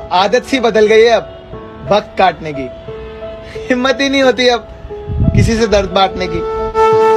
आदत सी बदल गई है अब वक्त काटने की। हिम्मत ही नहीं होती अब किसी से दर्द बांटने की।